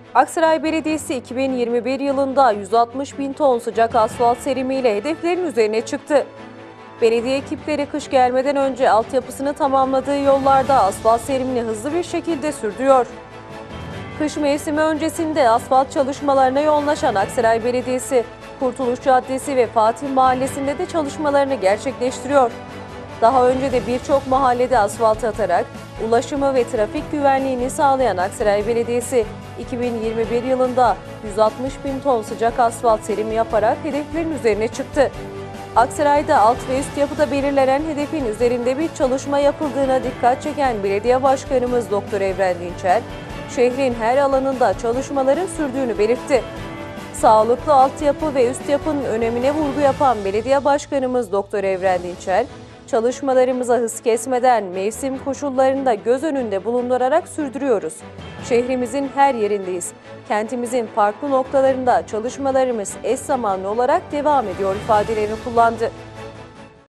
Aksaray Belediyesi 2021 yılında 160 bin ton sıcak asfalt serimiyle hedeflerin üzerine çıktı. Belediye ekipleri kış gelmeden önce altyapısını tamamladığı yollarda asfalt serimini hızlı bir şekilde sürdürüyor. Kış mevsimi öncesinde asfalt çalışmalarına yoğunlaşan Aksaray Belediyesi, Kurtuluş Caddesi ve Fatih Mahallesi'nde de çalışmalarını gerçekleştiriyor. Daha önce de birçok mahallede asfalt atarak ulaşımı ve trafik güvenliğini sağlayan Aksaray Belediyesi, 2021 yılında 160 bin ton sıcak asfalt serimi yaparak hedeflerin üzerine çıktı. Aksaray'da alt ve üst yapıda belirlenen hedefin üzerinde bir çalışma yapıldığına dikkat çeken Belediye Başkanımız Doktor Evren Dinçer, şehrin her alanında çalışmaların sürdüğünü belirtti. Sağlıklı altyapı ve üst yapının önemine vurgu yapan Belediye Başkanımız Doktor Evren Dinçer, çalışmalarımıza hız kesmeden mevsim koşullarında göz önünde bulundurarak sürdürüyoruz. Şehrimizin her yerindeyiz. Kentimizin farklı noktalarında çalışmalarımız eş zamanlı olarak devam ediyor ifadelerini kullandı.